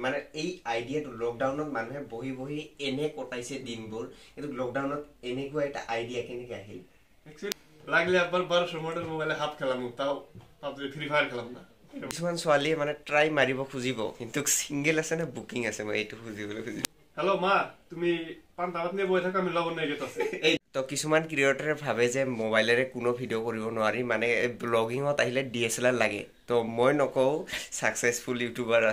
মানে এই আইডিয়াটো লকডাউনত মানুহে বহি বহি এনে কটাইছে দিনবোৰ কিন্তু লকডাউনত এনেকুৱা এটা আইডিয়া কেনেকৈ আহিল লাগলে একবার 1200 মডেল মোবাইলে হাত খেলাম তাও পাবজি ফ্রি ফায়ার খেলাম না কিছুমান ছোৱালীয়ে মানে ট্ৰাই মাৰিব খুজিব কিন্তু সিঙ্গেল আছে না বুকিং আছে মই এইটো খুজিবলৈ খুজিব হ্যালো মা তুমি পান তাবাত নিয়ে বই থাকা আমি লবণ নিয়ে গেতাছি তো কিছুমান ক্ৰিয়েটৰে ভাবে যে মোবাইলেৰে কোনো ভিডিঅ' কৰিব নোৱাৰি মানে ব্লগিঙত আহিলে DSLR লাগে তো মই নকওঁ সাকসেসফুল ইউটিউবাৰ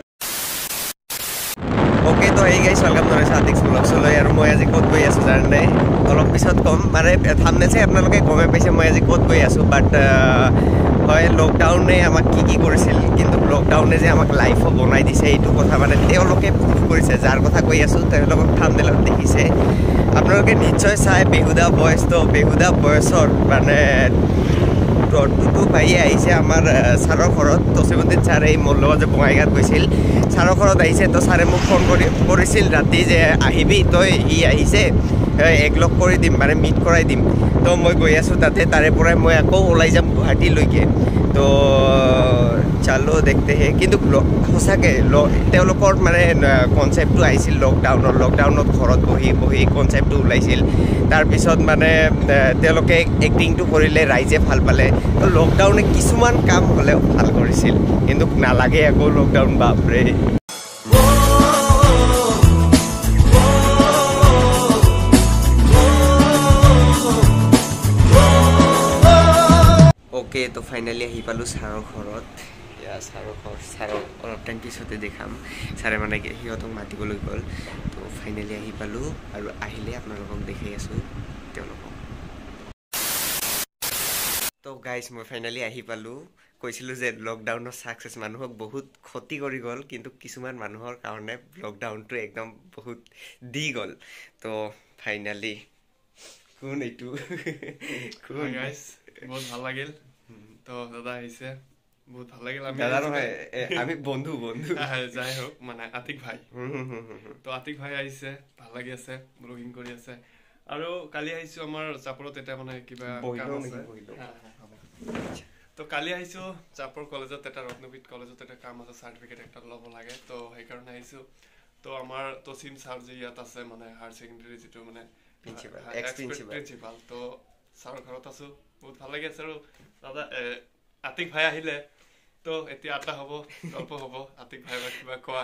ওকে তো এই গাইছ ওয়েলকাম জনাইছো আদিক্স ব্লগছলৈ আৰু মই আজি ক'ত গৈ আছো জানে অলপ পিছত কম মানে থাম্বনেইল চাই আপোনালোকে গমে পাইছে মই আজি ক'ত গৈ আছো বাট হয় লকডাউনে আমাক কি কৰিছিল কিন্তু লকডাউনে যে আমাক লাইফো বনাই দিছে এইটো কথা মানে তেওঁলোকে প্ৰুভ কৰিছে যাৰ কথা কৈ আছো তেওঁলোকক থাম্বনেইলত দেখিছে আপোনালোকে নিশ্চয় চাই বেহুদা বয়স তো বেহুদা বয়সৰ মানে টুটু ভাই আহিছে আমাৰ ছাৰৰ ঘৰত তো সেবন্দিত ছাৰে মোৰ লগত যে বঙাইগাঁৱত গৈছিল ছাৰৰ ঘৰত আহিছে তো ছাৰে মোক ফোন কৰিছিল ৰাতি যে আহিবি তই ই আহিছে একলগ কৰি দিম মানে মিট কৰাই দিম তো মই গৈ আছোঁ তাতে তাৰে পৰাই মই আকৌ ওলাই যাম গুৱাহাটীলৈকে তো চালো দেখতে হে কিন্তু সঁচাকৈ তেওঁলোকৰ মানে কনচেপ্টটো আহিছিল লকডাউনত ঘৰত বহি বহি কনচেপ্টটো ওলাইছিল তাৰপিছত মানে তেওঁলোকে এক্টিংটো কৰিলে ৰাইজে ভাল পালে তো লকডাউনে কিছুমান কাম হ'লেও ভাল কৰিছিল কিন্তু নালাগে আকৌ লকডাউন বাপৰে ওকে তো ফাইনালি আহি পালোঁ ছাৰৰ ঘৰত ছাৰক অলপ টাইম পিছতে দেখাম ছাৰে মানে সিহঁতক মাতিবলৈ গ'ল তো ফাইনেলি আহি পালোঁ আৰু আহিলে আপোনালোকক দেখাই আছোঁ তেওঁলোকক তো গাইজ মই ফাইনেলি আহি পালোঁ কৈছিলোঁ যে লকডাউনৰ ছাকচেছ মানুহক বহুত ক্ষতি কৰি গ'ল কিন্তু কিছুমান মানুহৰ কাৰণে লকডাউনটো একদম বহুত দি গ'ল তো ফাইনেলি কোন এইটো কোন গাইজ বহুত ভাল লাগিল তো দাদা আহিছে বহুত ভাল লাগিল দাদা নহয় আমি বন্ধু যাই হোক মানে আতিক ভাই তো আতিক ভাই আহিছে ভাল লাগি আছে ব্লগিং কৰি আছে আৰু কালি আহিছো আমাৰ চাপৰত এটা মানে কিবা কাম আছে তো কালি আহিছো চাপৰ কলেজত এটা ৰত্নবিদ কলেজত এটা কাম আছে সাৰ্টিফিকেট একটা ল'ব লাগে তো সেই কাৰণে আহিছো তো আমাৰ তসিম ছাৰ যে ইয়াত আছে মানে হায়াৰ সেকেন্ডাৰী যেটো মানে প্ৰিন্সিপাল তো ছাৰৰ ঘৰত আছো বহুত ভাল লাগি আছে আৰু দাদা আতিক ভাই আহিলে তো এতিয়া আটা হ'ব গল্প হ'ব আতিক ভাই কিবা কোৱা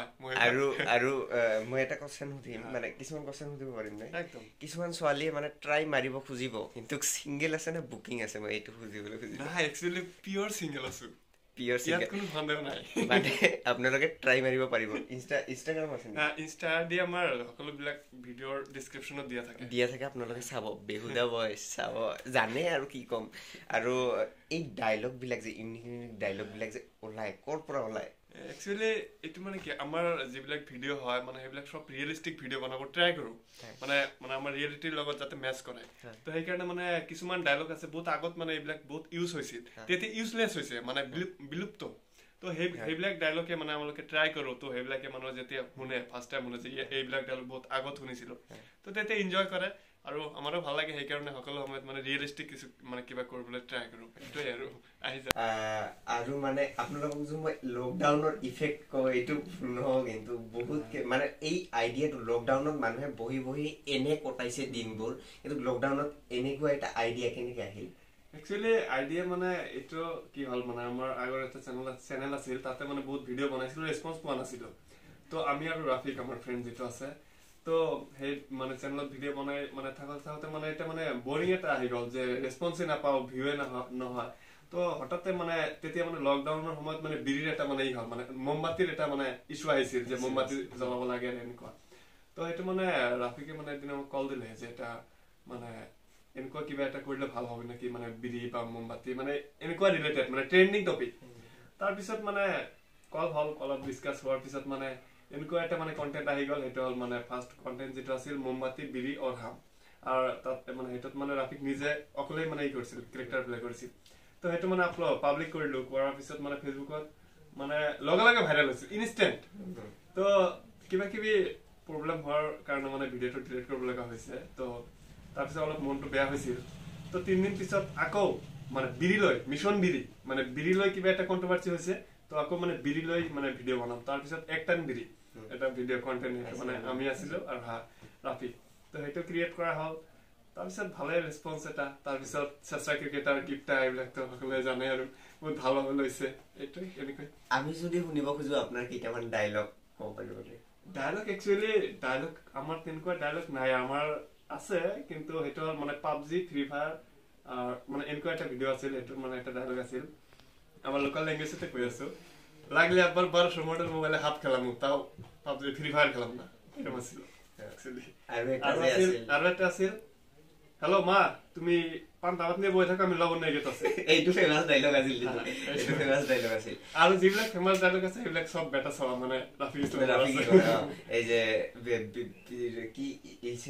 আৰু মই এটা কোৱেশ্চন সুধিম মানে কিছুমান কোৱেশ্চন সুধিব পাৰিম নে একদম কিছুমান ছোৱালীয়ে মানে ট্ৰাই মাৰিব খুজিব কিন্তু সিঙ্গেল আছে না বুকিং আছে মই এইটো খুজিবলৈ খুজিম না একচুয়ালি পিওর সিঙ্গেল আছো পিওর সিঙ্গেল ইয়াত কোনো সন্দেহ নাই মানে আপোনালোকে ট্ৰাই মাৰিব পাৰিব ইনষ্টাগ্ৰাম আছে না ইনষ্টা দি আমাৰ সকলো বিলাক ভিডিঅ'ৰ ডেসক্ৰিপচনত দিয়া থাকে আপোনালোকে চাব বেহুদা ভয়েস চাব জানে আৰু কি কম আৰু এই ডায়লগ বিলাক যে ইউনিক ডায়লগ বিলাক যে ওলাই কৰ পৰা ওলাই একচুয়ালি এটো মানে কি আমাৰ যিবিলাক ভিডিঅ' হয় মানে সেইবিলাক সব ৰিয়েলিষ্টিক ভিডিঅ' বনাব ট্ৰাই কৰো মানে আমাৰ ৰিয়েলিটিৰ লগত যাতে মেচ কৰে তো সেই কাৰণে মানে কিছুমান ডায়লগ আছে বহুত আগত মানে এইবিলাক বহুত ইউজ হৈছিল তেতিয়া ইউজলেছ হৈছে মানে বিলুপ্ত তো সেইবিলাক ডায়লগে মানে আমালোকে ট্ৰাই কৰো তো সেইবিলাকে মানুহ যেতিয়া শুনে ফাৰ্ষ্ট টাইম শুনে যে এইবিলাক ডায়লগ বহুত আগত শুনিছিল তো তেতিয়া এনজয় কৰে আৰু আমাৰো ভাল লাগে সেই কাৰণে সকলো সময়ত মানে ৰিয়েলিষ্টিক কিছু মানে কিবা কৰিবলৈ ট্ৰাই কৰো এটোই আৰু আহি যায় আৰু মানে আপোনালোকক যে মই লকডাউনৰ ইফেক্ট কওঁ এইটো নহয় কিন্তু বহুত মানে এই আইডিয়াটো লকডাউনত মানুহে বহি বহি এনে কটাইছে দিনবোৰ কিন্তু লকডাউনত এনেকুৱা এটা আইডিয়া কেনেকৈ আহিল একচুয়ালি আইডিয়া মানে এটো কি হল মানে আমাৰ আগৰ এটা চেনেল আছিল তাতে মানে বহুত ভিডিঅ' বনাইছিল ৰেসপন্স পোৱা নাছিল তো আমি আৰু ৰাফিক আমাৰ ফ্ৰেন্ড যেটো আছে তো হে মানে চেনেলত ভিডিঅ' বনাই মানে থাকতে মানে এটা মানে বোৰিং এটা আহি গ'ল যে ৰেসপন্সে নাপাও ভিউৱে নহয় তো হঠাতে মানে তেতিয়া মানে লকডাউনৰ সময়ত মানে বিৰিৰ এটা মানে ই হল মানে মোমবাতিৰ এটা মানে ইস্যু আহিছিল যে মোমবাতি জ্বলাব লাগে এনেকুৱা তো সেইটো মানে ৰাফিকে মানে এদিন কল দিলে যে এটা মানে এনেকুৱা কিবা এটা কৰিলে ভাল হ'ব নেকি মানে বিৰি বা মোমবাতি মানে এনেকুৱা ৰিলেটেড মানে ট্ৰেন্ডিং টপিক তাৰ পিছত মানে কল হল অলপ ডিসকাস হোৱাৰ পিছত মানে এনেকুৱা এটা মানে কন্টেন্ট আহি গ'ল এটা হল মানে ফাৰ্স্ট কন্টেন্ট যেটো আছিল মোমবাতি বিৰি और হাম আৰু তাত মানে হেতত মানে ৰাফিক নিজে অকলে মানে ই কৰিছিল ক্যাৰেক্টাৰ প্লে কৰিছিল তো হেতু মানে আপলোড পাব্লিক কৰিলো কৰাৰ পিছত মানে ফেসবুকত মানে লগে ভাইৰাল হৈছিল ইনষ্টেন্ট তো কিবা কিবি প্ৰবলেম হোৱাৰ কাৰণে মানে ভিডিঅ'টো ডিলিট কৰিব লগা হৈছে তো তাৰপিছত অলপ মনটো বেয়া হৈছিল তো 3 দিন পিছত আকৌ মানে বিৰিলৈ মিশন বিৰি মানে বিৰিলৈ কিবা এটা কন্ট্ৰোভাৰ্সি হৈছে তো আকৌ মানে বিৰিলৈ মানে ভিডিঅ' বনাম তাৰ পিছত এক টাইম বিৰি এটা ভিডিঅ' কণ্টেণ্ট মানে আমি আছিলো আৰু ৰাফি তো সেইটো ক্ৰিয়েট কৰা হ'ল তাৰপিছত ভালে ৰেছপন্স এটা তাৰপিছত চেষ্টা ক্ৰিকেটাৰ গিফ্টা এইবিলাকতো সকলোৱে জানে আৰু বহুত ভাল ভাবে লৈছে এইটোৱে এনেকৈ আমি যদি শুনিব খোজো আপোনাৰ কেইটামান ডায়লগ ক'ব পাৰিব নেকি ডায়লগ একচুৱেলি ডায়লগ আমাৰ তেনেকুৱা ডায়লগ নাই আমাৰ আছে কিন্তু সেইটো মানে পাবজি ফ্ৰী ফায়াৰ মানে এনেকুৱা এটা ভিডিঅ' আছিল এইটো মানে এটা ডায়লগ আছিল আমার লোকাল ল্যাঙ্গুয়েজে কই আছো লাগলে একবার 1200 মডেল মোবাইলে হাত খেলাম তাও পাবজি ফ্রি ফায়ার খেলাম না এরকম ছিল অ্যাকচুয়ালি আর একটা আছে হ্যালো মা তুমি পান দাওয়াত নিয়ে বই থাকো আমি লবণ নিয়ে যেতেছি এইটো ফেমাস ডায়লগ আছিল এইটো ফেমাস ডায়লগ আছিল আর যেগুলা ফেমাস ডায়লগ আছে এগুলা সব বেটা সব মানে রাফি এই যে কি ইলশা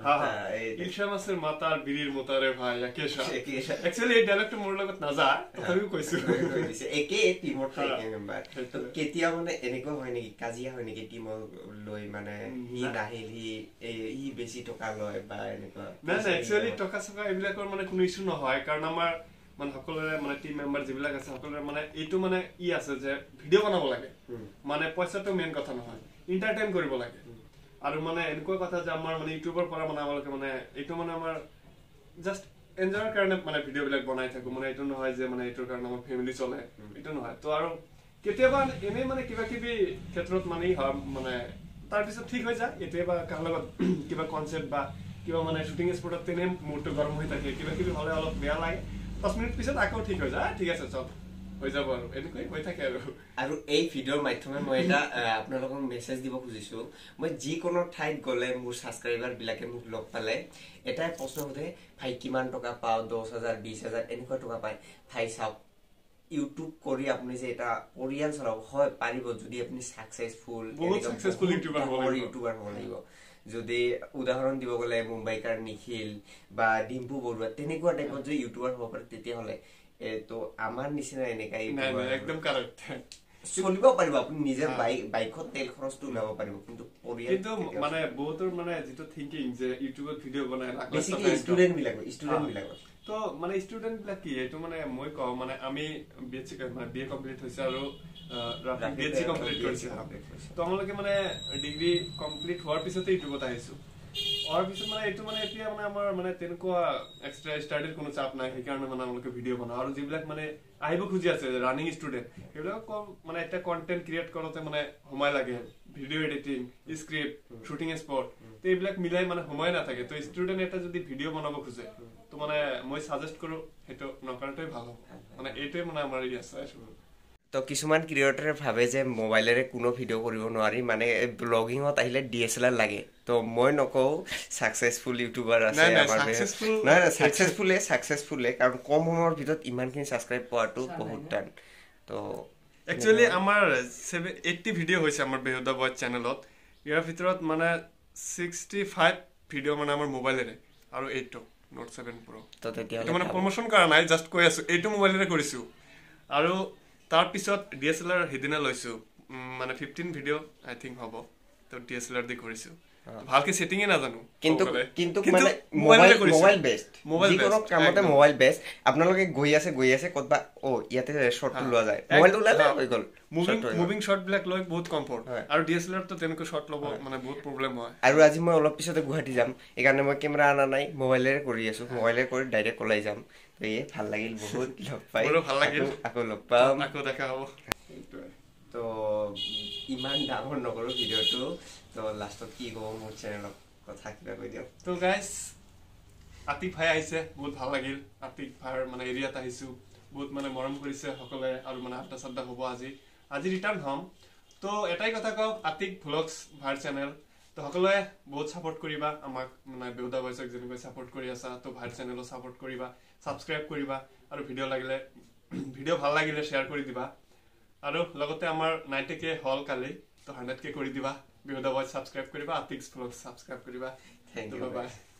মাছের মাথা আর বিড়ির মতো রে ভাই একেশা অ্যাকচুয়ালি এই ডায়লগটা মোর লগত না যায় তথাপিও কইছো একে টিমত থাকে মেম্বাৰ তো কেতিয়া মানে এনেকুৱা হয় নেকি কাজিয়া হয় নেকি টিম লৈ মানে হি নাহিল হি বেছি টকা লয় বা এনেকুৱা না না অ্যাকচুয়ালি টকা সকা এইবিলাকৰ মানে কোনো ইস্যু নহয় কাৰণ আমাৰ মানে সকলোৰে মানে টিম মেম্বাৰ যিবিলাক আছে সকলোৰে মানে এইটো মানে ই আছে যে ভিডিঅ' বনাব লাগে মানে পইচাটো মেইন কথা নহয় এন্টাৰটেইন কৰিব লাগে আৰু মানে এনেকুৱা কথা যে আমাৰ মানে ইউটিউবৰ পৰা বনাব লাগে মানে এইটো মানে আমাৰ জাস্ট এনজয়ৰ কাৰণে মানে ভিডিঅ' বিলাক বনাই থাকো মানে এইটো নহয় যে মানে এইটোৰ কাৰণে আমাৰ ফেমিলি চলে এইটো নহয় তো আৰু কেতিয়াবা এনে মানে কিবা কিবি ক্ষেত্ৰত মানে মানে তাৰপিছত ঠিক হৈ যায় এতিয়াবা কাৰ লগত কিবা কনসেপ্ট বা কিবা মানে শুটিং স্পটত তেনে মুডটো গৰম হৈ থাকে কিবা কিবি হলে অলপ বেয়া লাগে 5 মিনিট পিছত আকৌ ঠিক হৈ যায় ঠিক আছে চল হৈ যাব আৰু এনেকৈ হৈ থাকে আৰু এই ভিডিঅ'ৰ মাধ্যমে মই এটা আপোনালোকক মেছেজ দিব খুজিছো মই যিকোনো ঠাইত গলে মোৰ সাবস্ক্ৰাইবাৰ বিলাকে মোক লগ পালে এটাই প্ৰশ্ন সোধে ভাই কিমান টকা পাও 10000 20000 এনেকুৱা টকা পায় ভাই চাওক ইউটিউব কৰি আপুনি যে এটা পৰিয়াল চলাব হয় পাৰিব যদি আপুনি সাকসেসফুল ইউটিউবাৰ হ'ব লাগিব যদি উদাহৰণ দিব গলে মুম্বাইকাৰ নিখিল বা ডিম্পু বৰুৱা তেনেকুৱা টাইপত যে ইউটিউবাৰ হ'ব পাৰে তেতিয়া হলে তো আমাৰ নিচিনা এনেকাই একদম কাৰেক্ট চলিব পাৰিব আপুনি নিজৰ বাইকত তেল খৰচটো উলাব পাৰিব কিন্তু পৰিয়াল কিন্তু মানে বহুতৰ মানে যেটো থিংকিং যে ইউটিউবত ভিডিঅ' বনাই বেসিক্যালি স্টুডেন্ট বিলাক তো মানে স্টুডেন্ট বিলাক কি এটো মানে মই কও মানে আমি বিএসসি মানে বিএ কমপ্লিট হৈছে আৰু বিএসসি কমপ্লিট কৰিছে তো আমালোকে মানে ডিগ্ৰী কমপ্লিট হোৱাৰ পিছতে ইউটিউবত আহিছো और পিছত মানে এটো মানে এতিয়া মানে আমাৰ মানে তেনেকুৱা এক্সট্ৰা ষ্টাডিৰ কোনো চাপ নাই সেইকাৰণে মানে আমালোকে ভিডিঅ' বনাও আৰু যিবিলাক মানে আহিব খুজি আছে ৰানিং ষ্টুডেন্ট এইবিলাক মানে একটা কন্টেন্ট ক্ৰিয়েট কৰোতে মানে সময় লাগে video' editing script shooting spot তো এইবিলাক মিলাই মানে সময় নাথাকে তো ষ্টুডেন্ট এটা যদি ভিডিঅ' বনাব খুজে তো মানে মই সাজেষ্ট কৰো হেটো নকৰাটোই ভাল হ'ব মানে এইটোৱে মানে আমাৰ ই আছে তো কিছুমান ক্ৰিয়েটৰে ভাবে যে মোবাইলেৰে কোনো ভিডিঅ' কৰিব নোৱাৰি মানে ব্লগিঙত আহিলে ডিএসএলআৰ লাগে তো মই নকও সাকসেসফুল ইউটিউবাৰ আছে আমাৰ নাই সাকসেসফুলে কাৰণ কম সময়ৰ ভিতৰত ইমানখিনি সাবস্ক্ৰাইব পোৱাটো বহুত টান তো একচুয়ালি আমাৰ 80 ভিডিঅ' হৈছে আমাৰ বেহুদা বয় চেনেলত ইয়াৰ ভিতৰত মানে 65 ভিডিঅ' মানে আমাৰ মোবাইলেৰে আৰু 8 নোট 7 প্ৰ তো তেতিয়া মানে প্ৰমোশন কৰা নাই জাস্ট কৈ আছো এইটো মোবাইলেৰে কৰিছো আৰু তাৰ পিছত ডিএসএলআৰ হেদিনা লৈছো মানে 15 ভিডিঅ' আই থিংক হ'ব তো ডিএসএলআৰ দি কৰিছো ভালকে সেটিং এ না জানো কিন্তু মানে মোবাইল বেস্ট যিকোনো কামতে মোবাইল বেস্ট আপোনালোকে গৈ আছে কতবা ও ইয়াতে শৰ্টটো লোৱা যায় মোবাইলটো লালে হৈ গল মুভিং শট বিলাক লৈ বহুত কমফৰ্ট আৰু ডিএসএলআৰ তো তেনেকৈ শট লব মানে বহুত প্ৰবলেম হয় আৰু আজি মই অলপ পিছতে গুৱাহাটী যাম এইকাৰণে মই কেমেৰা আনা নাই মোবাইলেৰে কৰি আছো মোবাইলেৰে কৰি ডাইৰেক্ট ওলাই যাম তো এই ভাল লাগিল বহুত লগ পাই ভাল লাগিল আকৌ লগ পাম আকৌ দেখা হ'ব তো ইমান ডাঙৰ নকৰো ভিডিঅ'টো তো লাষ্টত কি কব মোৰ চেনেলত কথা কিবা কৈ দিয়ক তো গাইস আতিক ভাই আহিছে বহুত ভাল লাগিল আতিক ভাইৰ মানে এৰিয়াত আহিছো বহুত মানে মৰম কৰিছে সকলে আৰু মানে আড্ডা সাড্ডা হ'ব আজি ৰিটাৰ্ণ হম তো এটাই কথা কও আতিক ভ্লগছ ভাইৰ চেনেল তো সকলে বহুত সাপোৰ্ট কৰিবা আমাক মানে বেহুদা বয়সক যেনেকৈ সাপোৰ্ট কৰি আছা তো ভাইৰ চেনেলও সাপোৰ্ট কৰিবা সাবস্ক্ৰাইব কৰিবা আৰু ভিডিঅ' ভাল লাগিলে শেয়াৰ কৰি দিবা আৰু লগতে আমাৰ 90k হল কালি তো 100k কৰি দিবা বেহুদা বয় সাবস্ক্ৰাইব কৰিবা আতিকস ভ্লগ সাবস্ক্ৰাইব কৰিবা থ্যাংক ইউ বাই